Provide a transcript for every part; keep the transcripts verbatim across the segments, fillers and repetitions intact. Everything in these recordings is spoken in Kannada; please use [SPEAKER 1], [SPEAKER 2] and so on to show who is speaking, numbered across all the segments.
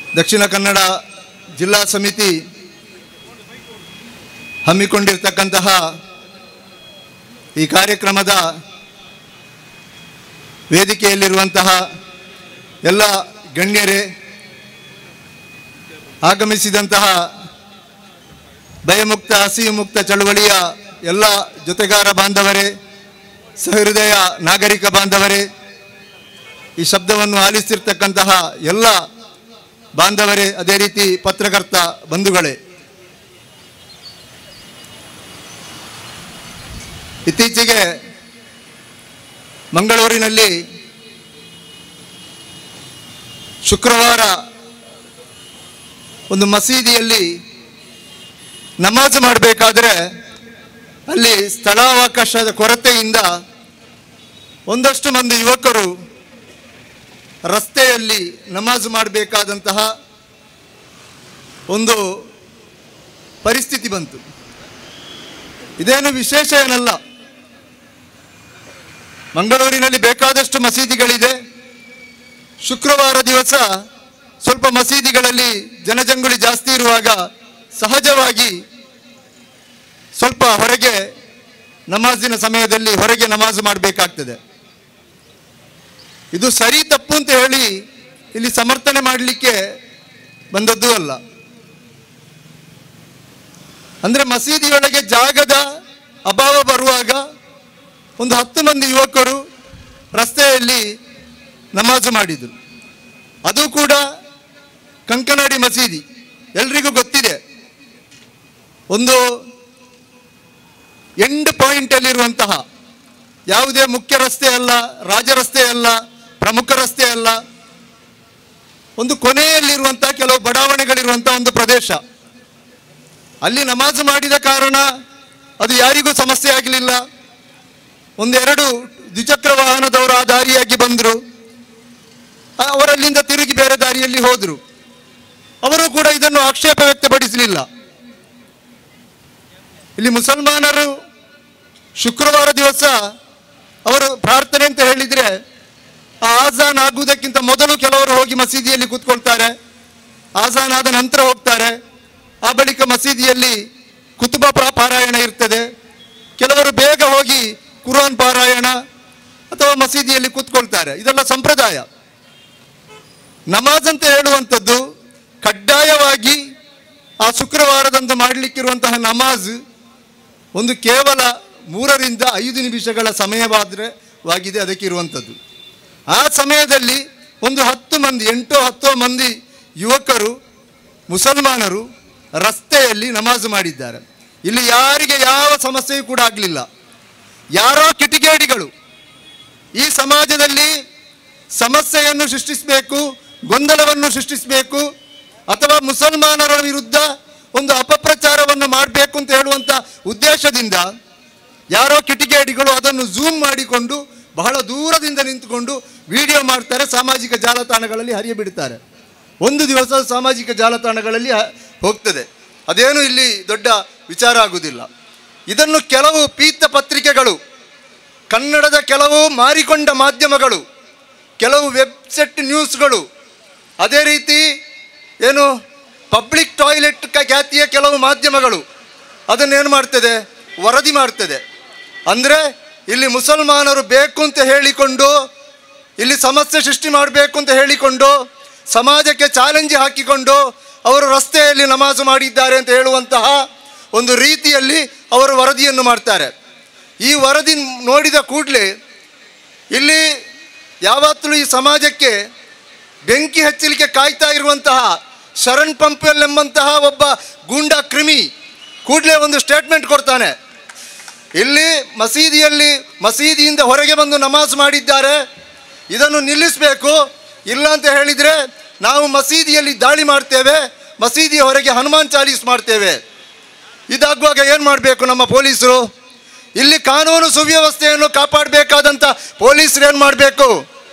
[SPEAKER 1] ದಕ್ಷಿಣ ಕನ್ನಡ ಜಿಲ್ಲಾ ಸಮಿತಿ ಹಮ್ಮಿಕೊಂಡಿರ್ತಕ್ಕಂತಹ ಈ ಕಾರ್ಯಕ್ರಮದ ವೇದಿಕೆಯಲ್ಲಿರುವಂತಹ ಎಲ್ಲ ಗಣ್ಯರೇ, ಆಗಮಿಸಿದಂತಹ ಭಯಮುಕ್ತ ಹಸಿವು ಮುಕ್ತ ಚಳವಳಿಯ ಎಲ್ಲ ಜೊತೆಗಾರ ಬಾಂಧವರೇ, ಸಹೃದಯ ನಾಗರಿಕ ಬಾಂಧವರೇ, ಈ ಶಬ್ದವನ್ನು ಆಲಿಸಿರ್ತಕ್ಕಂತಹ ಎಲ್ಲ ಬಾಂಧವರೇ, ಅದೇ ರೀತಿ ಪತ್ರಕರ್ತ ಬಂಧುಗಳೇ, ಇತ್ತೀಚೆಗೆ ಮಂಗಳೂರಿನಲ್ಲಿ ಶುಕ್ರವಾರ ಒಂದು ಮಸೀದಿಯಲ್ಲಿ ನಮಾಜ್ ಮಾಡಬೇಕಾದ್ರೆ ಅಲ್ಲಿ ಸ್ಥಳಾವಕಾಶದ ಕೊರತೆಯಿಂದ ಒಂದಷ್ಟು ಮಂದಿ ಯುವಕರು ರಸ್ತೆಯಲ್ಲಿ ನಮಾಜ್ ಮಾಡಬೇಕಾದಂತಹ ಒಂದು ಪರಿಸ್ಥಿತಿ ಬಂತು. ಇದೇನು ವಿಶೇಷ ಏನಲ್ಲ. ಮಂಗಳೂರಿನಲ್ಲಿ ಬೇಕಾದಷ್ಟು ಮಸೀದಿಗಳಿದೆ. ಶುಕ್ರವಾರ ದಿವಸ ಸ್ವಲ್ಪ ಮಸೀದಿಗಳಲ್ಲಿ ಜನಜಂಗುಳಿ ಜಾಸ್ತಿ ಇರುವಾಗ ಸಹಜವಾಗಿ ಸ್ವಲ್ಪ ಹೊರಗೆ ನಮಾಜಿನ ಸಮಯದಲ್ಲಿ ಹೊರಗೆ ನಮಾಜ್ ಮಾಡಬೇಕಾಗ್ತದೆ. ಇದು ಸರಿ ತಪ್ಪು ಅಂತ ಹೇಳಿ ಇಲ್ಲಿ ಸಮರ್ಥನೆ ಮಾಡಲಿಕ್ಕೆ ಬಂದದ್ದು ಅಲ್ಲ. ಅಂದರೆ ಮಸೀದಿಯೊಳಗೆ ಜಾಗದ ಅಭಾವ ಬರುವಾಗ ಒಂದು ಹತ್ತು ಮಂದಿ ಯುವಕರು ರಸ್ತೆಯಲ್ಲಿ ನಮಾಜು ಮಾಡಿದರು. ಅದು ಕೂಡ ಕಂಕನಾಡಿ ಮಸೀದಿ, ಎಲ್ರಿಗೂ ಗೊತ್ತಿದೆ. ಒಂದು ಎಂಡ್ ಪಾಯಿಂಟಲ್ಲಿರುವಂತಹ, ಯಾವುದೇ ಮುಖ್ಯ ರಸ್ತೆ ಅಲ್ಲ, ರಾಜ ರಸ್ತೆ ಅಲ್ಲ, ಪ್ರಮುಖ ರಸ್ತೆ ಅಲ್ಲ, ಒಂದು ಕೊನೆಯಲ್ಲಿರುವಂತಹ ಕೆಲವು ಬಡಾವಣೆಗಳಿರುವಂತಹ ಒಂದು ಪ್ರದೇಶ. ಅಲ್ಲಿ ನಮಾಜು ಮಾಡಿದ ಕಾರಣ ಅದು ಯಾರಿಗೂ ಸಮಸ್ಯೆ ಆಗಲಿಲ್ಲ. ಒಂದೆರಡು ದ್ವಿಚಕ್ರ ವಾಹನದವರು ಆ ದಾರಿಯಾಗಿ ಬಂದರು, ಅವರಲ್ಲಿಂದ ತಿರುಗಿ ಬೇರೆ ದಾರಿಯಲ್ಲಿ ಹೋದರು. ಅವರು ಕೂಡ ಇದನ್ನು ಆಕ್ಷೇಪ ವ್ಯಕ್ತಪಡಿಸಲಿಲ್ಲ. ಇಲ್ಲಿ ಮುಸಲ್ಮಾನರು ಶುಕ್ರವಾರ ದಿವಸ ಅವರು ಪ್ರಾರ್ಥನೆ ಅಂತ ಹೇಳಿದರೆ ಆ ಆಜಾನ್ ಆಗುವುದಕ್ಕಿಂತ ಮೊದಲು ಕೆಲವರು ಹೋಗಿ ಮಸೀದಿಯಲ್ಲಿ ಕೂತ್ಕೊಳ್ತಾರೆ, ಆಜಾನ್ ಆದ ನಂತರ ಹೋಗ್ತಾರೆ. ಆ ಬಳಿಕ ಮಸೀದಿಯಲ್ಲಿ ಕುತುಬ ಪಾರಾಯಣ ಇರ್ತದೆ. ಕೆಲವರು ಬೇಗ ಹೋಗಿ ಕುರಾನ್ ಪಾರಾಯಣ ಅಥವಾ ಮಸೀದಿಯಲ್ಲಿ ಕೂತ್ಕೊಳ್ತಾರೆ. ಇದೆಲ್ಲ ಸಂಪ್ರದಾಯ. ನಮಾಜ್ ಅಂತ ಹೇಳುವಂಥದ್ದು ಕಡ್ಡಾಯವಾಗಿ ಆ ಶುಕ್ರವಾರದಂದು ಮಾಡಲಿಕ್ಕಿರುವಂತಹ ನಮಾಜ್ ಒಂದು ಕೇವಲ ಮೂರರಿಂದ ಐದು ನಿಮಿಷಗಳ ಸಮಯವಾದ್ರವಾಗಿದೆ ಅದಕ್ಕೆ ಇರುವಂಥದ್ದು. ಆ ಸಮಯದಲ್ಲಿ ಒಂದು ಹತ್ತು ಮಂದಿ ಎಂಟೋ ಹತ್ತೋ ಮಂದಿ ಯುವಕರು ಮುಸಲ್ಮಾನರು ರಸ್ತೆಯಲ್ಲಿ ನಮಾಜು ಮಾಡಿದ್ದಾರೆ. ಇಲ್ಲಿ ಯಾರಿಗೆ ಯಾವ ಸಮಸ್ಯೆಯೂ ಕೂಡ ಆಗಲಿಲ್ಲ. ಯಾರೋ ಕಿಟಿಗೇಡಿಗಳು ಈ ಸಮಾಜದಲ್ಲಿ ಸಮಸ್ಯೆಯನ್ನು ಸೃಷ್ಟಿಸಬೇಕು, ಗೊಂದಲವನ್ನು ಸೃಷ್ಟಿಸಬೇಕು, ಅಥವಾ ಮುಸಲ್ಮಾನರ ವಿರುದ್ಧ ಒಂದು ಅಪಪ್ರಚಾರವನ್ನು ಮಾಡಬೇಕು ಅಂತ ಹೇಳುವಂಥ ಉದ್ದೇಶದಿಂದ ಯಾರೋ ಕಿಟಿಗೇಡಿಗಳು ಅದನ್ನು ಝೂಮ್ ಮಾಡಿಕೊಂಡು ಬಹಳ ದೂರದಿಂದ ನಿಂತುಕೊಂಡು ವಿಡಿಯೋ ಮಾಡ್ತಾರೆ, ಸಾಮಾಜಿಕ ಜಾಲತಾಣಗಳಲ್ಲಿ ಹರಿಯಬಿಡ್ತಾರೆ. ಒಂದು ದಿವಸ ಸಾಮಾಜಿಕ ಜಾಲತಾಣಗಳಲ್ಲಿ ಹೋಗ್ತದೆ. ಅದೇನು ಇಲ್ಲಿ ದೊಡ್ಡ ವಿಚಾರ ಆಗುವುದಿಲ್ಲ. ಇದನ್ನು ಕೆಲವು ಪೀತ ಪತ್ರಿಕೆಗಳು, ಕನ್ನಡದ ಕೆಲವು ಮಾರಿಕೊಂಡ ಮಾಧ್ಯಮಗಳು, ಕೆಲವು ವೆಬ್ಸೈಟ್ ನ್ಯೂಸ್ಗಳು, ಅದೇ ರೀತಿ ಏನು ಪಬ್ಲಿಕ್ ಟಾಯ್ಲೆಟ್ ಖ್ಯಾತಿಯ ಕೆಲವು ಮಾಧ್ಯಮಗಳು ಅದನ್ನೇನು ಮಾಡ್ತದೆ, ವರದಿ ಮಾಡ್ತದೆ. ಅಂದರೆ ಇಲ್ಲಿ ಮುಸಲ್ಮಾನರು ಬೇಕು ಅಂತ ಹೇಳಿಕೊಂಡು, ಇಲ್ಲಿ ಸಮಸ್ಯೆ ಸೃಷ್ಟಿ ಮಾಡಬೇಕು ಅಂತ ಹೇಳಿಕೊಂಡು, ಸಮಾಜಕ್ಕೆ ಚಾಲೆಂಜ್ ಹಾಕಿಕೊಂಡು ಅವರು ರಸ್ತೆಯಲ್ಲಿ ನಮಾಜು ಮಾಡಿದ್ದಾರೆ ಅಂತ ಹೇಳುವಂತಹ ಒಂದು ರೀತಿಯಲ್ಲಿ ಅವರು ವರದಿಯನ್ನು ಮಾಡ್ತಾರೆ. ಈ ವರದಿ ನೋಡಿದ ಕೂಡಲೇ ಇಲ್ಲಿ ಯಾವತ್ತೂ ಈ ಸಮಾಜಕ್ಕೆ ಬೆಂಕಿ ಹಚ್ಚಲಿಕ್ಕೆ ಕಾಯ್ತಾ ಇರುವಂತಹ ಶರಣ್ ಪಂಪೆಲ್ ಎಂಬಂತಹ ಒಬ್ಬ ಗೂಂಡಾ ಕ್ರಿಮಿ ಕೂಡಲೇ ಒಂದು ಸ್ಟೇಟ್ಮೆಂಟ್ ಕೊಡ್ತಾನೆ. ಇಲ್ಲಿ ಮಸೀದಿಯಲ್ಲಿ ಮಸೀದಿಯಿಂದ ಹೊರಗೆ ಬಂದು ನಮಾಜ್ ಮಾಡಿದ್ದಾರೆ, ಇದನ್ನು ನಿಲ್ಲಿಸಬೇಕು, ಇಲ್ಲ ಅಂತ ಹೇಳಿದರೆ ನಾವು ಮಸೀದಿಯಲ್ಲಿ ದಾಳಿ ಮಾಡ್ತೇವೆ, ಮಸೀದಿಯ ಹೊರಗೆ ಹನುಮಾನ್ ಚಾಲೀಸ್ ಮಾಡ್ತೇವೆ. ಇದಾಗುವಾಗ ಏನು ಮಾಡಬೇಕು ನಮ್ಮ ಪೊಲೀಸರು? ಇಲ್ಲಿ ಕಾನೂನು ಸುವ್ಯವಸ್ಥೆಯನ್ನು ಕಾಪಾಡಬೇಕಾದಂಥ ಪೊಲೀಸರು ಏನು ಮಾಡಬೇಕು?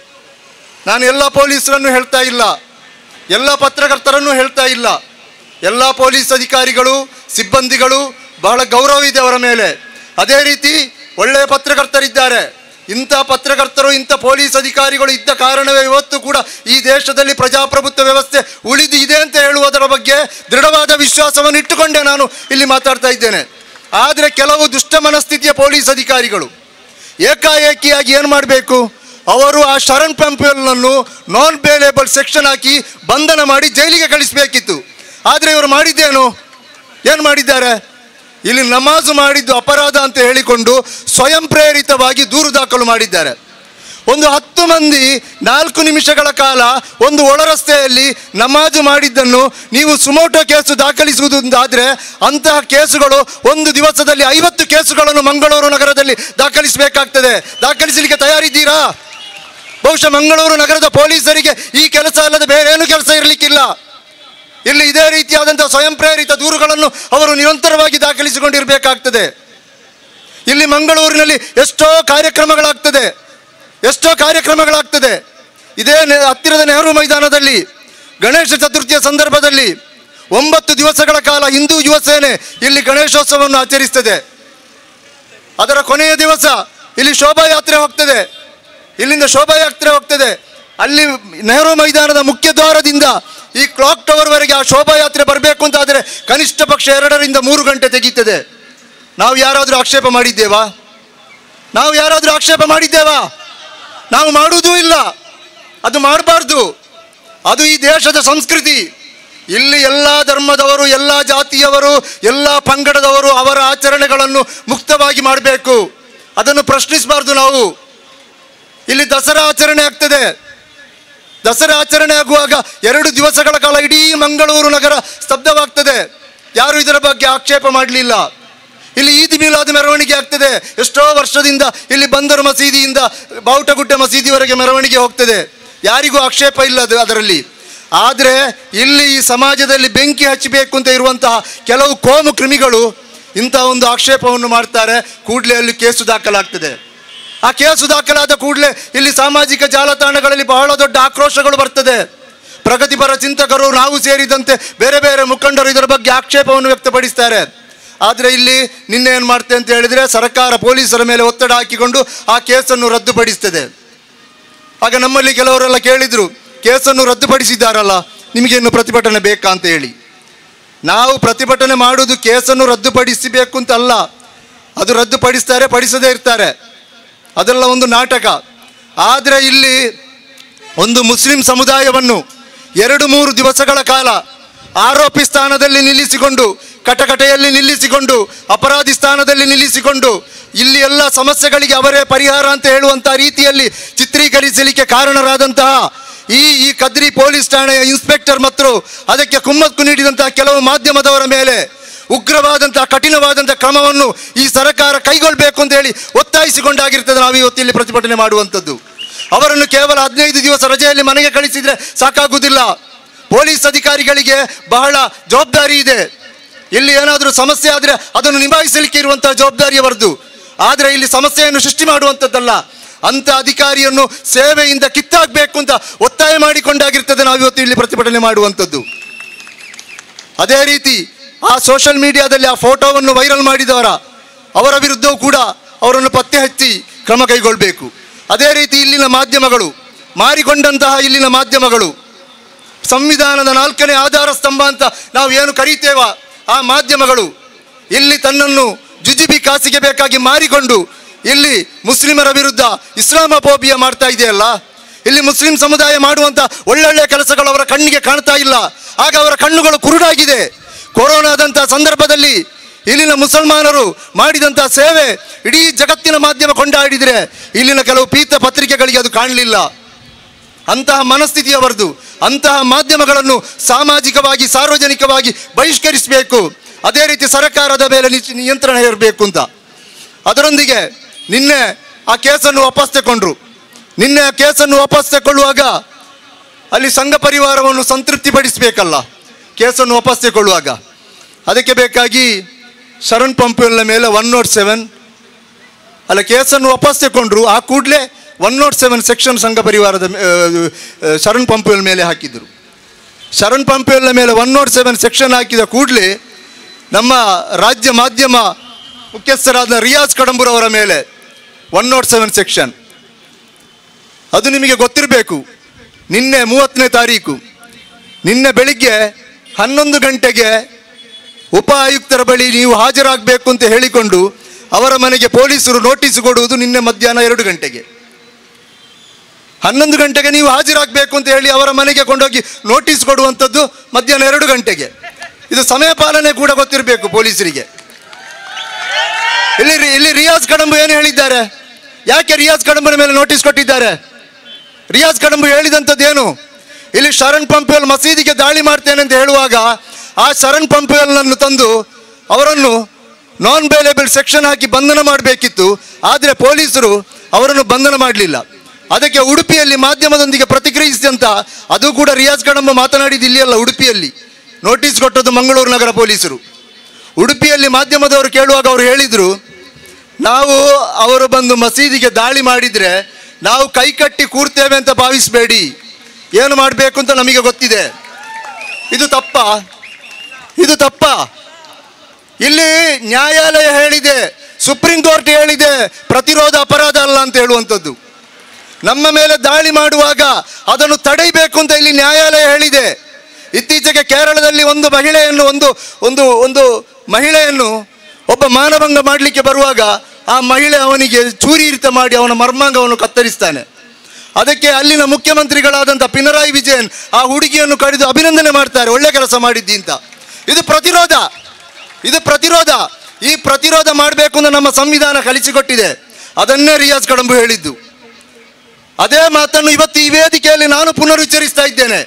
[SPEAKER 1] ನಾನು ಎಲ್ಲ ಪೊಲೀಸರನ್ನು ಹೇಳ್ತಾ ಇಲ್ಲ, ಎಲ್ಲ ಪತ್ರಕರ್ತರನ್ನು ಹೇಳ್ತಾ ಇಲ್ಲ. ಎಲ್ಲ ಪೊಲೀಸ್ ಅಧಿಕಾರಿಗಳು ಸಿಬ್ಬಂದಿಗಳು ಬಹಳ ಗೌರವ ಇದೆ ಅವರ ಮೇಲೆ. ಅದೇ ರೀತಿ ಒಳ್ಳೆಯ ಪತ್ರಕರ್ತರಿದ್ದಾರೆ, ಇಂಥ ಪತ್ರಕರ್ತರು ಇಂಥ ಪೊಲೀಸ್ ಅಧಿಕಾರಿಗಳು ಇದ್ದ ಕಾರಣವೇ ಇವತ್ತು ಕೂಡ ಈ ದೇಶದಲ್ಲಿ ಪ್ರಜಾಪ್ರಭುತ್ವ ವ್ಯವಸ್ಥೆ ಉಳಿದು ಇದೆ ಅಂತ ಹೇಳುವುದರ ಬಗ್ಗೆ ದೃಢವಾದ ವಿಶ್ವಾಸವನ್ನು ಇಟ್ಟುಕೊಂಡೇ ನಾನು ಇಲ್ಲಿ ಮಾತಾಡ್ತಾ ಇದ್ದೇನೆ. ಆದರೆ ಕೆಲವು ದುಷ್ಟ ಮನಸ್ಥಿತಿಯ ಪೊಲೀಸ್ ಅಧಿಕಾರಿಗಳು ಏಕಾಏಕಿಯಾಗಿ ಏನು ಮಾಡಬೇಕು, ಅವರು ಆ ಶರಣ್ ಪಂಪೇಲ್ನನ್ನು ನಾನ್ ಬೇಲೇಬಲ್ ಸೆಕ್ಷನ್ ಹಾಕಿ ಬಂಧನ ಮಾಡಿ ಜೈಲಿಗೆ ಕಳಿಸಬೇಕಿತ್ತು. ಆದರೆ ಇವರು ಮಾಡಿದ್ದೇನು, ಏನು ಮಾಡಿದ್ದಾರೆ, ಇಲ್ಲಿ ನಮಾಜು ಮಾಡಿದ್ದು ಅಪರಾಧ ಅಂತ ಹೇಳಿಕೊಂಡು ಸ್ವಯಂ ಪ್ರೇರಿತವಾಗಿ ದೂರು ದಾಖಲು ಮಾಡಿದ್ದಾರೆ. ಒಂದು ಹತ್ತು ಮಂದಿ ನಾಲ್ಕು ನಿಮಿಷಗಳ ಕಾಲ ಒಂದು ಒಳರಸ್ತೆಯಲ್ಲಿ ನಮಾಜು ಮಾಡಿದ್ದನ್ನು ನೀವು ಸುಮೋಟೋ ಕೇಸು ದಾಖಲಿಸುವುದಾದರೆ ಅಂತಹ ಕೇಸುಗಳು ಒಂದು ದಿವಸದಲ್ಲಿ ಐವತ್ತು ಕೇಸುಗಳನ್ನು ಮಂಗಳೂರು ನಗರದಲ್ಲಿ ದಾಖಲಿಸಬೇಕಾಗ್ತದೆ. ದಾಖಲಿಸಲಿಕ್ಕೆ ತಯಾರಿದ್ದೀರಾ? ಬಹುಶಃ ಮಂಗಳೂರು ನಗರದ ಪೊಲೀಸರಿಗೆ ಈ ಕೆಲಸ ಅಲ್ಲದೆ ಬೇರೆ ಏನು ಕೆಲಸ ಇರಲಿಕ್ಕಿಲ್ಲ. ಇಲ್ಲಿ ಇದೇ ರೀತಿಯಾದಂಥ ಸ್ವಯಂ ಪ್ರೇರಿತ ದೂರುಗಳನ್ನು ಅವರು ನಿರಂತರವಾಗಿ ದಾಖಲಿಸಿಕೊಂಡಿರಬೇಕಾಗ್ತದೆ. ಇಲ್ಲಿ ಮಂಗಳೂರಿನಲ್ಲಿ ಎಷ್ಟೋ ಕಾರ್ಯಕ್ರಮಗಳಾಗ್ತದೆ ಎಷ್ಟೋ ಕಾರ್ಯಕ್ರಮಗಳಾಗ್ತದೆ ಇದೇ ಹತ್ತಿರದ ನೆಹರು ಮೈದಾನದಲ್ಲಿ ಗಣೇಶ ಚತುರ್ಥಿಯ ಸಂದರ್ಭದಲ್ಲಿ ಒಂಬತ್ತು ದಿವಸಗಳ ಕಾಲ ಹಿಂದೂ ಯುವ ಸೇನೆ ಇಲ್ಲಿ ಗಣೇಶೋತ್ಸವವನ್ನು ಆಚರಿಸ್ತದೆ. ಅದರ ಕೊನೆಯ ದಿವಸ ಇಲ್ಲಿ ಶೋಭಾಯಾತ್ರೆ ಹೋಗ್ತದೆ. ಇಲ್ಲಿಂದ ಶೋಭಾಯಾತ್ರೆ ಹೋಗ್ತದೆ ಅಲ್ಲಿ ನೆಹರು ಮೈದಾನದ ಮುಖ್ಯ ದ್ವಾರದಿಂದ ಈ ಕ್ಲಾಕ್ ಟವರ್ವರೆಗೆ ಆ ಶೋಭಾಯಾತ್ರೆ ಬರಬೇಕು ಅಂತಾದರೆ ಕನಿಷ್ಠ ಪಕ್ಷ ಎರಡರಿಂದ ಮೂರು ಗಂಟೆ ತೆಗೀತದೆ. ನಾವು ಯಾರಾದರೂ ಆಕ್ಷೇಪ ಮಾಡಿದ್ದೇವಾ? ನಾವು ಯಾರಾದರೂ ಆಕ್ಷೇಪ ಮಾಡಿದ್ದೇವಾ? ನಾವು ಮಾಡುವುದೂ ಇಲ್ಲ. ಅದು ಮಾಡಬಾರ್ದು. ಅದು ಈ ದೇಶದ ಸಂಸ್ಕೃತಿ. ಇಲ್ಲಿ ಎಲ್ಲ ಧರ್ಮದವರು, ಎಲ್ಲ ಜಾತಿಯವರು, ಎಲ್ಲ ಪಂಗಡದವರು ಅವರ ಆಚರಣೆಗಳನ್ನು ಮುಕ್ತವಾಗಿ ಮಾಡಬೇಕು. ಅದನ್ನು ಪ್ರಶ್ನಿಸಬಾರ್ದು ನಾವು. ಇಲ್ಲಿ ದಸರಾ ಆಚರಣೆ ಆಗ್ತದೆ. ದಸರಾ ಆಚರಣೆ ಆಗುವಾಗ ಎರಡು ದಿವಸಗಳ ಕಾಲ ಇಡೀ ಮಂಗಳೂರು ನಗರ ಸ್ತಬ್ಧವಾಗ್ತದೆ. ಯಾರು ಇದರ ಬಗ್ಗೆ ಆಕ್ಷೇಪ ಮಾಡಲಿಲ್ಲ. ಇಲ್ಲಿ ಈದ್ ಮಿಲಾದ್ ಮೆರವಣಿಗೆ ಆಗ್ತದೆ. ಎಷ್ಟೋ ವರ್ಷದಿಂದ ಇಲ್ಲಿ ಬಂದರು ಮಸೀದಿಯಿಂದ ಬಾವುಟಗುಡ್ಡೆ ಮಸೀದಿವರೆಗೆ ಮೆರವಣಿಗೆ ಹೋಗ್ತದೆ. ಯಾರಿಗೂ ಆಕ್ಷೇಪ ಇಲ್ಲ ಅದು ಅದರಲ್ಲಿ. ಆದರೆ ಇಲ್ಲಿ ಈ ಸಮಾಜದಲ್ಲಿ ಬೆಂಕಿ ಹಚ್ಚಬೇಕು ಅಂತ ಇರುವಂತಹ ಕೆಲವು ಕೋಮು ಕ್ರಿಮಿಗಳು ಇಂಥ ಒಂದು ಆಕ್ಷೇಪವನ್ನು ಮಾಡ್ತಾರೆ. ಕೂಡಲೇ ಅಲ್ಲಿ ಕೇಸು ದಾಖಲಾಗ್ತದೆ. ಆ ಕೇಸು ದಾಖಲಾದ ಕೂಡಲೇ ಇಲ್ಲಿ ಸಾಮಾಜಿಕ ಜಾಲತಾಣಗಳಲ್ಲಿ ಬಹಳ ದೊಡ್ಡ ಆಕ್ರೋಶಗಳು ಬರ್ತದೆ. ಪ್ರಗತಿಪರ ಚಿಂತಕರು, ನಾವು ಸೇರಿದಂತೆ ಬೇರೆ ಬೇರೆ ಮುಖಂಡರು ಇದರ ಬಗ್ಗೆ ಆಕ್ಷೇಪವನ್ನು ವ್ಯಕ್ತಪಡಿಸ್ತಾರೆ. ಆದರೆ ಇಲ್ಲಿ ನಿನ್ನೆ ಏನು ಮಾಡ್ತೆ ಅಂತ ಹೇಳಿದರೆ ಸರ್ಕಾರ ಪೊಲೀಸರ ಮೇಲೆ ಒತ್ತಡ ಹಾಕಿಕೊಂಡು ಆ ಕೇಸನ್ನು ರದ್ದುಪಡಿಸ್ತದೆ. ಆಗ ನಮ್ಮಲ್ಲಿ ಕೆಲವರೆಲ್ಲ ಕೇಳಿದರು, ಕೇಸನ್ನು ರದ್ದುಪಡಿಸಿದ್ದಾರಲ್ಲ, ನಿಮಗೇನು ಪ್ರತಿಭಟನೆ ಬೇಕಾ ಅಂತ ಹೇಳಿ. ನಾವು ಪ್ರತಿಭಟನೆ ಮಾಡುವುದು ಕೇಸನ್ನು ರದ್ದುಪಡಿಸಬೇಕು ಅಂತಲ್ಲ. ಅದು ರದ್ದುಪಡಿಸ್ತಾರೆ, ಪಡಿಸದೇ ಇರ್ತಾರೆ, ಅದೆಲ್ಲ ಒಂದು ನಾಟಕ. ಆದರೆ ಇಲ್ಲಿ ಒಂದು ಮುಸ್ಲಿಂ ಸಮುದಾಯವನ್ನು ಎರಡು ಮೂರು ದಿವಸಗಳ ಕಾಲ ಆರೋಪಿ ಸ್ಥಾನದಲ್ಲಿ ನಿಲ್ಲಿಸಿಕೊಂಡು, ಕಟಕಟೆಯಲ್ಲಿ ನಿಲ್ಲಿಸಿಕೊಂಡು, ಅಪರಾಧಿ ಸ್ಥಾನದಲ್ಲಿ ನಿಲ್ಲಿಸಿಕೊಂಡು ಇಲ್ಲಿ ಎಲ್ಲ ಸಮಸ್ಯೆಗಳಿಗೆ ಅವರೇ ಪರಿಹಾರ ಅಂತ ಹೇಳುವಂಥ ರೀತಿಯಲ್ಲಿ ಚಿತ್ರೀಕರಿಸಲಿಕ್ಕೆ ಕಾರಣರಾದಂತಹ ಈ ಈ ಕದ್ರಿ ಪೊಲೀಸ್ ಠಾಣೆಯ ಇನ್ಸ್ಪೆಕ್ಟರ್ ಮತ್ತು ಅದಕ್ಕೆ ಕುಮ್ಮಕ್ಕು ನೀಡಿದಂತಹ ಕೆಲವು ಮಾಧ್ಯಮದವರ ಮೇಲೆ ಉಗ್ರವಾದಂತಹ ಕಠಿಣವಾದಂತಹ ಕ್ರಮವನ್ನು ಈ ಸರ್ಕಾರ ಕೈಗೊಳ್ಳಬೇಕು ಅಂತ ಹೇಳಿ ಒತ್ತಾಯಿಸಿಕೊಂಡಾಗಿರ್ತದೆ ನಾವು ಇವತ್ತು ಇಲ್ಲಿ ಪ್ರತಿಭಟನೆ ಮಾಡುವಂಥದ್ದು. ಅವರನ್ನು ಕೇವಲ ಹದಿನೈದು ದಿವಸ ರಜೆಯಲ್ಲಿ ಮನೆಗೆ ಕಳಿಸಿದರೆ ಸಾಕಾಗುವುದಿಲ್ಲ. ಪೊಲೀಸ್ ಅಧಿಕಾರಿಗಳಿಗೆ ಬಹಳ ಜವಾಬ್ದಾರಿ ಇದೆ. ಇಲ್ಲಿ ಏನಾದರೂ ಸಮಸ್ಯೆ ಆದರೆ ಅದನ್ನು ನಿಭಾಯಿಸಲಿಕ್ಕೆ ಇರುವಂತಹ ಜವಾಬ್ದಾರಿಯವರದು. ಆದರೆ ಇಲ್ಲಿ ಸಮಸ್ಯೆಯನ್ನು ಸೃಷ್ಟಿ ಮಾಡುವಂಥದ್ದಲ್ಲ. ಅಂಥ ಅಧಿಕಾರಿಯನ್ನು ಸೇವೆಯಿಂದ ಕಿತ್ತಾಗಬೇಕು ಅಂತ ಒತ್ತಾಯ ಮಾಡಿಕೊಂಡಾಗಿರ್ತದೆ ನಾವು ಇವತ್ತು ಇಲ್ಲಿ ಪ್ರತಿಭಟನೆ ಮಾಡುವಂಥದ್ದು. ಅದೇ ರೀತಿ ಆ ಸೋಷಿಯಲ್ ಮೀಡಿಯಾದಲ್ಲಿ ಆ ಫೋಟೋವನ್ನು ವೈರಲ್ ಮಾಡಿದವರ ಅವರ ವಿರುದ್ಧವೂ ಕೂಡ ಅವರನ್ನು ಪತ್ತೆ ಹಚ್ಚಿ ಕ್ರಮ ಕೈಗೊಳ್ಳಬೇಕು. ಅದೇ ರೀತಿ ಇಲ್ಲಿನ ಮಾಧ್ಯಮಗಳು, ಮಾರಿಕೊಂಡಂತಹ ಇಲ್ಲಿನ ಮಾಧ್ಯಮಗಳು, ಸಂವಿಧಾನದ ನಾಲ್ಕನೇ ಆಧಾರ ಸ್ತಂಭ ಅಂತ ನಾವು ಏನು ಕರೀತೇವ ಆ ಮಾಧ್ಯಮಗಳು ಇಲ್ಲಿ ತನ್ನನ್ನು ಜುಜುಬಿ ಕಾಸಿಗೆ ಬೇಕಾಗಿ ಮಾರಿಕೊಂಡು ಇಲ್ಲಿ ಮುಸ್ಲಿಮರ ವಿರುದ್ಧ ಇಸ್ಲಾಮೋಫೋಬಿಯಾ ಮಾಡ್ತಾ ಇದೆಯಲ್ಲ. ಇಲ್ಲಿ ಮುಸ್ಲಿಂ ಸಮುದಾಯ ಮಾಡುವಂಥ ಒಳ್ಳೊಳ್ಳೆ ಕೆಲಸಗಳು ಅವರ ಕಣ್ಣಿಗೆ ಕಾಣ್ತಾ ಇಲ್ಲ. ಆಗ ಅವರ ಕಣ್ಣುಗಳು ಕುರುಡಾಗಿದೆ. ಕೊರೋನಾದಂಥ ಸಂದರ್ಭದಲ್ಲಿ ಇಲ್ಲಿನ ಮುಸಲ್ಮಾನರು ಮಾಡಿದಂಥ ಸೇವೆ ಇಡೀ ಜಗತ್ತಿನ ಮಾಧ್ಯಮ ಕೊಂಡಾಡಿದರೆ ಇಲ್ಲಿನ ಕೆಲವು ಪೀತ ಪತ್ರಿಕೆಗಳಿಗೆ ಅದು ಕಾಣಲಿಲ್ಲ. ಅಂತಹ ಮನಸ್ಥಿತಿಯವರದು. ಅಂತಹ ಮಾಧ್ಯಮಗಳನ್ನು ಸಾಮಾಜಿಕವಾಗಿ ಸಾರ್ವಜನಿಕವಾಗಿ ಬಹಿಷ್ಕರಿಸಬೇಕು. ಅದೇ ರೀತಿ ಸರ್ಕಾರದ ಮೇಲೆ ನಿಯಂತ್ರಣ ಇರಬೇಕು ಅಂತ. ಅದರೊಂದಿಗೆ ನಿನ್ನೆ ಆ ಕೇಸನ್ನು ವಾಪಸ್ ತಗೊಂಡ್ರು. ನಿನ್ನೆ ಆ ಕೇಸನ್ನು ವಾಪಸ್ ತಗೊಳ್ಳುವಾಗ ಅಲ್ಲಿ ಸಂಘ ಪರಿವಾರವನ್ನು ಸಂತೃಪ್ತಿಪಡಿಸಬೇಕಲ್ಲ ಕೇಸನ್ನು ವಾಪಸ್ ತಗೊಳ್ಳುವಾಗ. ಅದಕ್ಕೆ ಬೇಕಾಗಿ ಶರಣ್ ಪಂಪೇಲ್ನ ಮೇಲೆ ಒನ್ ನಾಟ್ ಸೆವೆನ್ ಅಲ್ಲ ಕೇಸನ್ನು ವಾಪಸ್ ತಗೊಂಡ್ರು. ಆ ಕೂಡಲೇ ಒನ್ ನಾಟ್ ಸೆವೆನ್ ಸೆಕ್ಷನ್ ಸಂಘ ಪರಿವಾರದ ಶರಣ್ ಪಂಪೇಲ್ ಮೇಲೆ ಹಾಕಿದರು. ಶರಣ್ ಪಂಪೇಲ್ನ ಮೇಲೆ ಒನ್ ನಾಟ್ ಸೆವೆನ್ ಸೆಕ್ಷನ್ ಹಾಕಿದ ಕೂಡಲೇ ನಮ್ಮ ರಾಜ್ಯ ಮಾಧ್ಯಮ ಮುಖ್ಯಸ್ಥರಾದ ರಿಯಾಜ್ ಕಡಂಬೂರ್ ಅವರ ಮೇಲೆ ಒನ್ ನಾಟ್ ಸೆವೆನ್ ಸೆಕ್ಷನ್ ಅದು ನಿಮಗೆ ಗೊತ್ತಿರಬೇಕು. ನಿನ್ನೆ ಮೂವತ್ತನೇ ತಾರೀಕು ನಿನ್ನೆ ಬೆಳಿಗ್ಗೆ ಹನ್ನೊಂದು ಗಂಟೆಗೆ ಉಪ ಆಯುಕ್ತರ ಬಳಿ ನೀವು ಹಾಜರಾಗಬೇಕು ಅಂತ ಹೇಳಿಕೊಂಡು ಅವರ ಮನೆಗೆ ಪೊಲೀಸರು ನೋಟಿಸ್ ಕೊಡುವುದು ನಿನ್ನೆ ಮಧ್ಯಾಹ್ನ ಎರಡು ಗಂಟೆಗೆ. ಹನ್ನೊಂದು ಗಂಟೆಗೆ ನೀವು ಹಾಜರಾಗಬೇಕು ಅಂತ ಹೇಳಿ ಅವರ ಮನೆಗೆ ಕೊಂಡೋಗಿ ನೋಟಿಸ್ ಕೊಡುವಂಥದ್ದು ಮಧ್ಯಾಹ್ನ ಎರಡು ಗಂಟೆಗೆ. ಇದು ಸಮಯ ಪಾಲನೆ ಕೂಡ ಗೊತ್ತಿರಬೇಕು ಪೊಲೀಸರಿಗೆ. ಇಲ್ಲಿ ಇಲ್ಲಿ ರಿಯಾಜ್ ಕಡಂಬು ಏನು ಹೇಳಿದ್ದಾರೆ? ಯಾಕೆ ರಿಯಾಜ್ ಕಡಂಬನ ಮೇಲೆ ನೋಟಿಸ್ ಕೊಟ್ಟಿದ್ದಾರೆ? ರಿಯಾಜ್ ಕಡಂಬು ಹೇಳಿದಂಥದ್ದೇನು? ಇಲ್ಲಿ ಶರಣ್ ಪಂಪೇಲ್ ಮಸೀದಿಗೆ ದಾಳಿ ಮಾಡ್ತೇನೆ ಅಂತ ಹೇಳುವಾಗ ಆ ಶರಣ್ ಪಂಪೇಲ್ನನ್ನು ತಂದು ಅವರನ್ನು ನಾನ್ ಬೇಲೇಬಲ್ ಸೆಕ್ಷನ್ ಹಾಕಿ ಬಂಧನ ಮಾಡಬೇಕಿತ್ತು. ಆದರೆ ಪೊಲೀಸರು ಅವರನ್ನು ಬಂಧನ ಮಾಡಲಿಲ್ಲ. ಅದಕ್ಕೆ ಉಡುಪಿಯಲ್ಲಿ ಮಾಧ್ಯಮದೊಂದಿಗೆ ಪ್ರತಿಕ್ರಿಯಿಸಿದಂತ ಅದು ಕೂಡ ರಿಯಾಜ್ ಕಡಂಬ ಮಾತನಾಡಿದ್ದು ಇಲ್ಲಿ ಅಲ್ಲ, ಉಡುಪಿಯಲ್ಲಿ ನೋಟಿಸ್ ಕೊಟ್ಟದ್ದು ಮಂಗಳೂರು ನಗರ ಪೊಲೀಸರು. ಉಡುಪಿಯಲ್ಲಿ ಮಾಧ್ಯಮದವರು ಕೇಳುವಾಗ ಅವರು ಹೇಳಿದರು, ನಾವು ಅವರು ಬಂದು ಮಸೀದಿಗೆ ದಾಳಿ ಮಾಡಿದರೆ ನಾವು ಕೈಕಟ್ಟಿ ಕೂರ್ತೇವೆ ಅಂತ ಭಾವಿಸಬೇಡಿ, ಏನು ಮಾಡಬೇಕು ಅಂತ ನಮಗೆ ಗೊತ್ತಿದೆ. ಇದು ತಪ್ಪ, ಇದು ತಪ್ಪ. ಇಲ್ಲಿ ನ್ಯಾಯಾಲಯ ಹೇಳಿದೆ, ಸುಪ್ರೀಂ ಕೋರ್ಟ್ ಹೇಳಿದೆ ಪ್ರತಿರೋಧ ಅಪರಾಧ ಅಲ್ಲ ಅಂತ ಹೇಳುವಂಥದ್ದು. ನಮ್ಮ ಮೇಲೆ ದಾಳಿ ಮಾಡುವಾಗ ಅದನ್ನು ತಡೆಯಬೇಕು ಅಂತ ಇಲ್ಲಿ ನ್ಯಾಯಾಲಯ ಹೇಳಿದೆ. ಇತ್ತೀಚೆಗೆ ಕೇರಳದಲ್ಲಿ ಒಂದು ಮಹಿಳೆಯನ್ನು ಒಂದು ಒಂದು ಒಂದು ಮಹಿಳೆಯನ್ನು ಒಬ್ಬ ಮಾನಭಂಗ ಮಾಡಲಿಕ್ಕೆ ಬರುವಾಗ ಆ ಮಹಿಳೆ ಅವನಿಗೆ ಚೂರಿಯಿರಿತ ಮಾಡಿ ಅವನ ಮರ್ಮಾಂಗವನ್ನು ಕತ್ತರಿಸ್ತಾನೆ. ಅದಕ್ಕೆ ಅಲ್ಲಿನ ಮುಖ್ಯಮಂತ್ರಿಗಳಾದಂಥ ಪಿನರಾಯಿ ವಿಜಯನ್ ಆ ಹುಡುಗಿಯನ್ನು ಕಡಿದು ಅಭಿನಂದನೆ ಮಾಡ್ತಾರೆ, ಒಳ್ಳೆ ಕೆಲಸ ಮಾಡಿದ್ದಿ ಅಂತ. ಇದು ಪ್ರತಿರೋಧ, ಇದು ಪ್ರತಿರೋಧ. ಈ ಪ್ರತಿರೋಧ ಮಾಡಬೇಕು ಅಂತ ನಮ್ಮ ಸಂವಿಧಾನ ಕಲಿಸಿಕೊಟ್ಟಿದೆ. ಅದನ್ನೇ ರಿಯಾಜ್ ಕಡಂಬು ಹೇಳಿದ್ದು. ಅದೇ ಮಾತನ್ನು ಇವತ್ತು ಈ ವೇದಿಕೆಯಲ್ಲಿ ನಾನು ಪುನರುಚ್ಚರಿಸ್ತಾ ಇದ್ದೇನೆ.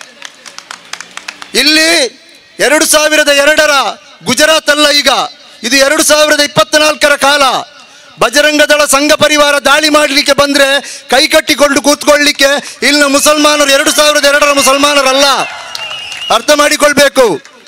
[SPEAKER 1] ಇಲ್ಲಿ ಎರಡು ಸಾವಿರದ ಎರಡರ ಗುಜರಾತ್ ಅಲ್ಲ, ಈಗ ಇದು ಎರಡು ಸಾವಿರದ ಇಪ್ಪತ್ನಾಲ್ಕರ ಕಾಲ. ಬಜರಂಗದಳ ಸಂಘ ಪರಿವಾರ ದಾಳಿ ಮಾಡಲಿಕ್ಕೆ ಬಂದರೆ ಕೈ ಕಟ್ಟಿಕೊಂಡು ಕೂತ್ಕೊಳ್ಳಿಕ್ಕೆ ಇಲ್ಲಿನ ಮುಸಲ್ಮಾನರು ಎರಡು ಸಾವಿರದ ಎರಡರ ಮುಸಲ್ಮಾನರಲ್ಲ, ಅರ್ಥ ಮಾಡಿಕೊಳ್ಬೇಕು.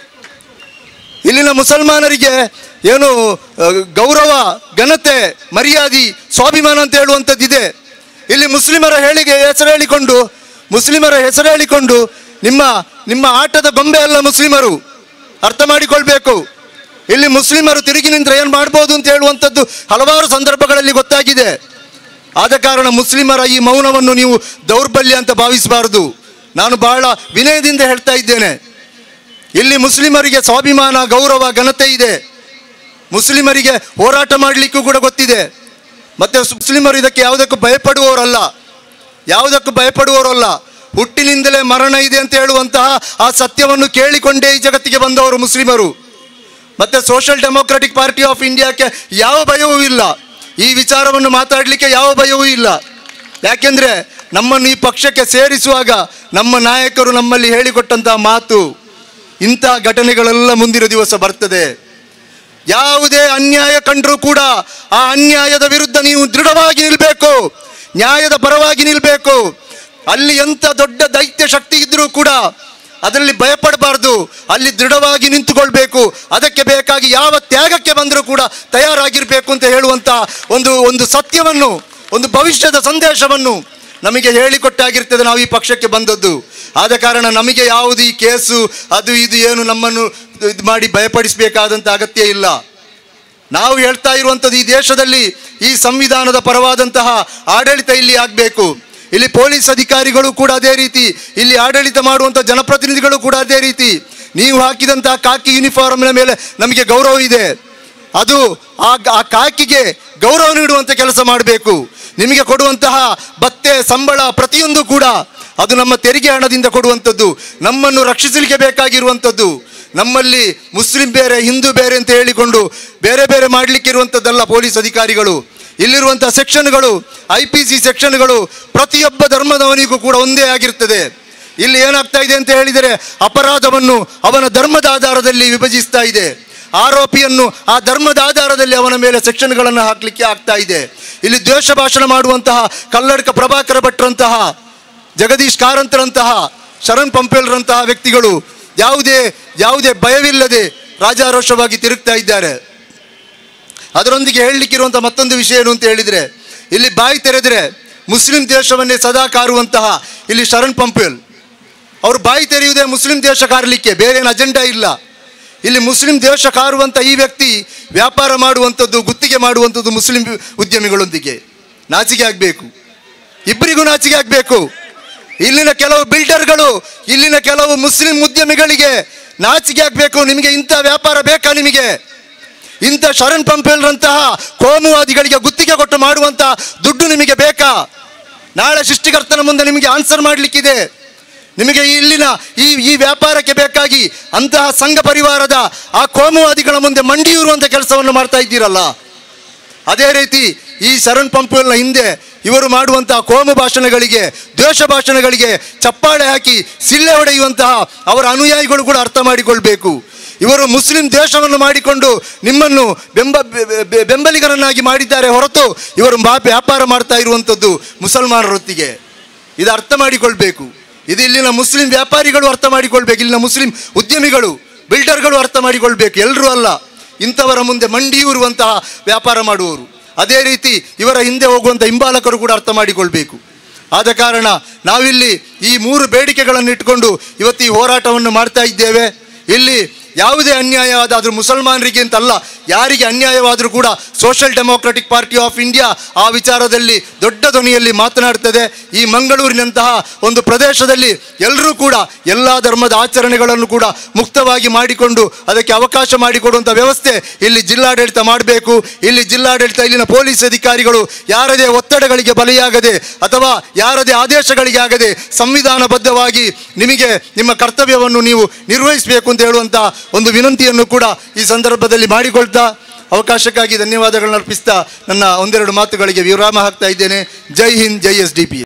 [SPEAKER 1] ಇಲ್ಲಿನ ಮುಸಲ್ಮಾನರಿಗೆ ಏನು ಗೌರವ, ಘನತೆ, ಮರ್ಯಾದೆ, ಸ್ವಾಭಿಮಾನ ಅಂತ ಹೇಳುವಂಥದ್ದಿದೆ. ಇಲ್ಲಿ ಮುಸ್ಲಿಮರ ಹೇಳಿಗೆ ಹೆಸರು ಹೇಳಿಕೊಂಡು ಮುಸ್ಲಿಮರ ಹೆಸರು ಹೇಳಿಕೊಂಡು ನಿಮ್ಮ ನಿಮ್ಮ ಆಟದ ಗೊಂಬೆ ಅಲ್ಲ ಮುಸ್ಲಿಮರು, ಅರ್ಥ ಮಾಡಿಕೊಳ್ಬೇಕು. ಇಲ್ಲಿ ಮುಸ್ಲಿಮರು ತಿರುಗಿ ನಿಂತರೆ ಏನು ಮಾಡ್ಬೋದು ಅಂತ ಹೇಳುವಂಥದ್ದು ಹಲವಾರು ಸಂದರ್ಭಗಳಲ್ಲಿ ಗೊತ್ತಾಗಿದೆ. ಆದ ಕಾರಣ ಮುಸ್ಲಿಮರ ಈ ಮೌನವನ್ನು ನೀವು ದೌರ್ಬಲ್ಯ ಅಂತ ಭಾವಿಸಬಾರದು. ನಾನು ಬಹಳ ವಿನಯದಿಂದ ಹೇಳ್ತಾ ಇದ್ದೇನೆ. ಇಲ್ಲಿ ಮುಸ್ಲಿಮರಿಗೆ ಸ್ವಾಭಿಮಾನ, ಗೌರವ, ಘನತೆ ಇದೆ. ಮುಸ್ಲಿಮರಿಗೆ ಹೋರಾಟ ಮಾಡಲಿಕ್ಕೂ ಕೂಡ ಗೊತ್ತಿದೆ. ಮತ್ತೆ ಮುಸ್ಲಿಮರು ಇದಕ್ಕೆ ಯಾವುದಕ್ಕೂ ಭಯಪಡುವವರಲ್ಲ, ಯಾವುದಕ್ಕೂ ಭಯಪಡುವವರಲ್ಲ. ಹುಟ್ಟಿನಿಂದಲೇ ಮರಣ ಇದೆ ಅಂತ ಹೇಳುವಂತಹ ಆ ಸತ್ಯವನ್ನು ಕೇಳಿಕೊಂಡೇ ಈ ಜಗತ್ತಿಗೆ ಬಂದವರು ಮುಸ್ಲಿಮರು. ಮತ್ತೆ ಸೋಷಿಯಲ್ ಡೆಮೊಕ್ರಾಟಿಕ್ ಪಾರ್ಟಿ ಆಫ್ ಇಂಡಿಯಾಕ್ಕೆ ಯಾವ ಭಯವೂ ಇಲ್ಲ, ಈ ವಿಚಾರವನ್ನು ಮಾತಾಡಲಿಕ್ಕೆ ಯಾವ ಭಯವೂ ಇಲ್ಲ. ಯಾಕೆಂದರೆ ನಮ್ಮನ್ನು ಈ ಪಕ್ಷಕ್ಕೆ ಸೇರಿಸುವಾಗ ನಮ್ಮ ನಾಯಕರು ನಮ್ಮಲ್ಲಿ ಹೇಳಿಕೊಟ್ಟಂತಹ ಮಾತು, ಇಂಥ ಘಟನೆಗಳೆಲ್ಲ ಮುಂದಿನ ದಿವಸ ಬರ್ತದೆ. ಯಾವುದೇ ಅನ್ಯಾಯ ಕಂಡರೂ ಕೂಡ ಆ ಅನ್ಯಾಯದ ವಿರುದ್ಧ ನೀವು ದೃಢವಾಗಿ ನಿಲ್ಲಬೇಕು, ನ್ಯಾಯದ ಪರವಾಗಿ ನಿಲ್ಲಬೇಕು. ಅಲ್ಲಿ ಎಂಥ ದೊಡ್ಡ ದೈತ್ಯ ಶಕ್ತಿ ಇದ್ರೂ ಕೂಡ ಅದರಲ್ಲಿ ಭಯಪಡಬಾರ್ದು, ಅಲ್ಲಿ ದೃಢವಾಗಿ ನಿಂತುಕೊಳ್ಬೇಕು. ಅದಕ್ಕೆ ಬೇಕಾಗಿ ಯಾವ ತ್ಯಾಗಕ್ಕೆ ಬಂದರೂ ಕೂಡ ತಯಾರಾಗಿರಬೇಕು ಅಂತ ಹೇಳುವಂಥ ಒಂದು ಒಂದು ಸತ್ಯವನ್ನು, ಒಂದು ಭವಿಷ್ಯದ ಸಂದೇಶವನ್ನು ನಮಗೆ ಹೇಳಿಕೊಟ್ಟಾಗಿರ್ತದೆ ನಾವು ಈ ಪಕ್ಷಕ್ಕೆ ಬಂದದ್ದು. ಆದ ಕಾರಣ ನಮಗೆ ಯಾವುದು ಈ ಕೇಸು ಅದು ಇದು ಏನು ನಮ್ಮನ್ನು ಇದು ಮಾಡಿ ಭಯಪಡಿಸಬೇಕಾದಂಥ ಅಗತ್ಯ ಇಲ್ಲ. ನಾವು ಹೇಳ್ತಾ ಇರುವಂಥದ್ದು ಈ ದೇಶದಲ್ಲಿ ಈ ಸಂವಿಧಾನದ ಪರವಾದಂತಹ ಆಡಳಿತ ಇಲ್ಲಿ ಆಗಬೇಕು. ಇಲ್ಲಿ ಪೊಲೀಸ್ ಅಧಿಕಾರಿಗಳು ಕೂಡ ಅದೇ ರೀತಿ, ಇಲ್ಲಿ ಆಡಳಿತ ಮಾಡುವಂಥ ಜನಪ್ರತಿನಿಧಿಗಳು ಕೂಡ ಅದೇ ರೀತಿ. ನೀವು ಹಾಕಿದಂತಹ ಕಾಕಿ ಯೂನಿಫಾರ್ಮ್ನ ಮೇಲೆ ನಮಗೆ ಗೌರವ ಇದೆ. ಅದು ಆ ಆ ಕಾಕಿಗೆ ಗೌರವ ನೀಡುವಂಥ ಕೆಲಸ ಮಾಡಬೇಕು. ನಿಮಗೆ ಕೊಡುವಂತಹ ಭತ್ಯೆ, ಸಂಬಳ ಪ್ರತಿಯೊಂದು ಕೂಡ ಅದು ನಮ್ಮ ತೆರಿಗೆ ಹಣದಿಂದ ಕೊಡುವಂಥದ್ದು, ನಮ್ಮನ್ನು ರಕ್ಷಿಸಲಿಕ್ಕೆ ಬೇಕಾಗಿರುವಂಥದ್ದು. ನಮ್ಮಲ್ಲಿ ಮುಸ್ಲಿಂ ಬೇರೆ, ಹಿಂದೂ ಬೇರೆ ಅಂತ ಹೇಳಿಕೊಂಡು ಬೇರೆ ಬೇರೆ ಮಾಡಲಿಕ್ಕೆ ಇರುವಂಥದ್ದಲ್ಲ ಪೊಲೀಸ್ ಅಧಿಕಾರಿಗಳು. ಇಲ್ಲಿರುವಂಥ ಸೆಕ್ಷನ್ಗಳು, ಐ ಪಿ ಸಿ ಸೆಕ್ಷನ್ಗಳು ಪ್ರತಿಯೊಬ್ಬ ಧರ್ಮದವನಿಗೂ ಕೂಡ ಒಂದೇ ಆಗಿರ್ತದೆ. ಇಲ್ಲಿ ಏನಾಗ್ತಾ ಇದೆ ಅಂತ ಹೇಳಿದರೆ ಅಪರಾಧವನ್ನು ಅವನ ಧರ್ಮದ ಆಧಾರದಲ್ಲಿ ವಿಭಜಿಸ್ತಾ ಇದೆ. ಆರೋಪಿಯನ್ನು ಆ ಧರ್ಮದ ಆಧಾರದಲ್ಲಿ ಅವನ ಮೇಲೆ ಸೆಕ್ಷನ್ಗಳನ್ನು ಹಾಕಲಿಕ್ಕೆ ಆಗ್ತಾ ಇದೆ. ಇಲ್ಲಿ ದ್ವೇಷ ಭಾಷಣ ಮಾಡುವಂತಹ ಕಲ್ಲಡ್ಕ ಪ್ರಭಾಕರ ಭಟ್ರಂತಹ, ಜಗದೀಶ್ ಕಾರಂತರಂತಹ, ಶರಣ್ ಪಂಪೇಲ್ರಂತಹ ವ್ಯಕ್ತಿಗಳು ಯಾವುದೇ ಯಾವುದೇ ಭಯವಿಲ್ಲದೆ ರಾಜಾರೋಷವಾಗಿ ತಿರುಗ್ತಾ ಇದ್ದಾರೆ. ಅದರೊಂದಿಗೆ ಹೇಳಲಿಕ್ಕಿರುವಂಥ ಮತ್ತೊಂದು ವಿಷಯ ಏನು ಅಂತ ಹೇಳಿದರೆ, ಇಲ್ಲಿ ಬಾಯಿ ತೆರೆದರೆ ಮುಸ್ಲಿಂ ದೇಶವನ್ನೇ ಸದಾ ಕಾರುವಂತಹ ಇಲ್ಲಿ ಶರಣ್ ಪಂಪೇಲ್ ಅವರು ಬಾಯಿ ತೆರೆಯುವುದೇ ಮುಸ್ಲಿಂ ದೇಶ ಕಾರಲಿಕ್ಕೆ, ಬೇರೇನು ಅಜೆಂಡಾ ಇಲ್ಲ. ಇಲ್ಲಿ ಮುಸ್ಲಿಂ ದೇಶ ಕಾರುವಂಥ ಈ ವ್ಯಕ್ತಿ ವ್ಯಾಪಾರ ಮಾಡುವಂಥದ್ದು, ಗುತ್ತಿಗೆ ಮಾಡುವಂಥದ್ದು ಮುಸ್ಲಿಂ ಉದ್ಯಮಿಗಳೊಂದಿಗೆ. ನಾಚಿಕೆ ಆಗಬೇಕು. ಇಬ್ಬರಿಗೂ ನಾಚಿಕೆ ಆಗಬೇಕು. ಇಲ್ಲಿನ ಕೆಲವು ಬಿಲ್ಡರ್ಗಳು, ಇಲ್ಲಿನ ಕೆಲವು ಮುಸ್ಲಿಂ ಉದ್ಯಮಿಗಳಿಗೆ ನಾಚಿಕೆ ಆಗಬೇಕು. ನಿಮಗೆ ಇಂಥ ವ್ಯಾಪಾರ ಬೇಕಾ? ನಿಮಗೆ ಇಂಥ ಶರಣ್ ಪಂಪೇಲ್ರಂತಹ ಕೋಮುವಾದಿಗಳಿಗೆ ಗುತ್ತಿಗೆ ಕೊಟ್ಟು ಮಾಡುವಂತಹ ದುಡ್ಡು ನಿಮಗೆ ಬೇಕಾ? ನಾಳೆ ಸೃಷ್ಟಿಕರ್ತನ ಮುಂದೆ ನಿಮಗೆ ಆನ್ಸರ್ ಮಾಡಲಿಕ್ಕಿದೆ. ನಿಮಗೆ ಇಲ್ಲಿನ ಈ ಈ ವ್ಯಾಪಾರಕ್ಕೆ ಬೇಕಾಗಿ ಅಂತಹ ಸಂಘ ಪರಿವಾರದ ಆ ಕೋಮುವಾದಿಗಳ ಮುಂದೆ ಮಂಡಿಯೂರುವಂಥ ಕೆಲಸವನ್ನು ಮಾಡ್ತಾ ಇದ್ದೀರಲ್ಲ. ಅದೇ ರೀತಿ ಈ ಶರಣ್ ಪಂಪೇಲ್ನ ಹಿಂದೆ ಇವರು ಮಾಡುವಂತಹ ಕೋಮು ಭಾಷಣಗಳಿಗೆ, ದ್ವೇಷ ಭಾಷಣಗಳಿಗೆ ಚಪ್ಪಾಳೆ ಹಾಕಿ ಸಿಳ್ಳೆ ಹೊಡೆಯುವಂತಹ ಅವರ ಅನುಯಾಯಿಗಳು ಕೂಡ ಅರ್ಥ ಮಾಡಿಕೊಳ್ಬೇಕು. ಇವರು ಮುಸ್ಲಿಂ ದೇಶವನ್ನು ಮಾಡಿಕೊಂಡು ನಿಮ್ಮನ್ನು ಬೆಂಬ ಬೆಂಬಲಿಗರನ್ನಾಗಿ ಮಾಡಿದ್ದಾರೆ ಹೊರತು ಇವರು ವ್ಯಾಪಾರ ಮಾಡ್ತಾ ಇರುವಂಥದ್ದು ಮುಸಲ್ಮಾನರೊತ್ತಿಗೆ. ಇದು ಅರ್ಥ ಮಾಡಿಕೊಳ್ಬೇಕು. ಇದು ಇಲ್ಲಿನ ಮುಸ್ಲಿಂ ವ್ಯಾಪಾರಿಗಳು ಅರ್ಥ ಮಾಡಿಕೊಳ್ಬೇಕು, ಇಲ್ಲಿನ ಮುಸ್ಲಿಂ ಉದ್ಯಮಿಗಳು, ಬಿಲ್ಡರ್ಗಳು ಅರ್ಥ ಮಾಡಿಕೊಳ್ಬೇಕು. ಎಲ್ಲರೂ ಅಲ್ಲ, ಇಂಥವರ ಮುಂದೆ ಮಂಡಿಯೂರುವಂತಹ ವ್ಯಾಪಾರ ಮಾಡುವವರು. ಅದೇ ರೀತಿ ಇವರ ಹಿಂದೆ ಹೋಗುವಂಥ ಹಿಂಬಾಲಕರು ಕೂಡ ಅರ್ಥ ಮಾಡಿಕೊಳ್ಬೇಕು. ಆದ ಕಾರಣ ನಾವಿಲ್ಲಿ ಈ ಮೂರು ಬೇಡಿಕೆಗಳನ್ನು ಇಟ್ಟುಕೊಂಡು ಇವತ್ತು ಈ ಹೋರಾಟವನ್ನು ಮಾಡ್ತಾ ಇದ್ದೇವೆ. ಇಲ್ಲಿ ಯಾವುದೇ ಅನ್ಯಾಯವಾದರೂ ಮುಸಲ್ಮಾನರಿಗೆ ಅಂತಲ್ಲ, ಯಾರಿಗೆ ಅನ್ಯಾಯವಾದರೂ ಕೂಡ social democratic party of India ಆ ವಿಚಾರದಲ್ಲಿ ದೊಡ್ಡ ಧ್ವನಿಯಲ್ಲಿ ಮಾತನಾಡ್ತದೆ. ಈ ಮಂಗಳೂರಿನಂತಹ ಒಂದು ಪ್ರದೇಶದಲ್ಲಿ ಎಲ್ಲರೂ ಕೂಡ ಎಲ್ಲ ಧರ್ಮದ ಆಚರಣೆಗಳನ್ನು ಕೂಡ ಮುಕ್ತವಾಗಿ ಮಾಡಿಕೊಂಡು ಅದಕ್ಕೆ ಅವಕಾಶ ಮಾಡಿಕೊಡುವಂಥ ವ್ಯವಸ್ಥೆ ಇಲ್ಲಿ ಜಿಲ್ಲಾಡಳಿತ ಮಾಡಬೇಕು. ಇಲ್ಲಿ ಜಿಲ್ಲಾಡಳಿತ, ಇಲ್ಲಿನ ಪೊಲೀಸ್ ಅಧಿಕಾರಿಗಳು ಯಾರದೇ ಒತ್ತಡಗಳಿಗೆ ಬಲಿಯಾಗದೆ ಅಥವಾ ಯಾರದೇ ಆದೇಶಗಳಿಗೆ ಆಗದೆ ಸಂವಿಧಾನಬದ್ಧವಾಗಿ ನಿಮಗೆ ನಿಮ್ಮ ಕರ್ತವ್ಯವನ್ನು ನೀವು ನಿರ್ವಹಿಸಬೇಕು ಅಂತ ಹೇಳುವಂಥ ಒಂದು ವಿನಂತಿಯನ್ನು ಕೂಡ ಈ ಸಂದರ್ಭದಲ್ಲಿ ಮಾಡಿಕೊಳ್ತಾ ಅವಕಾಶಕ್ಕಾಗಿ ಧನ್ಯವಾದಗಳನ್ನು ಅರ್ಪಿಸ್ತಾ ನನ್ನ ಒಂದೆರಡು ಮಾತುಗಳಿಗೆ ವಿರಾಮ ಹಾಕ್ತಾ ಇದ್ದೇನೆ. ಜೈ ಹಿಂದ್, ಜೈ ಎಸ್ ಡಿ ಪಿ.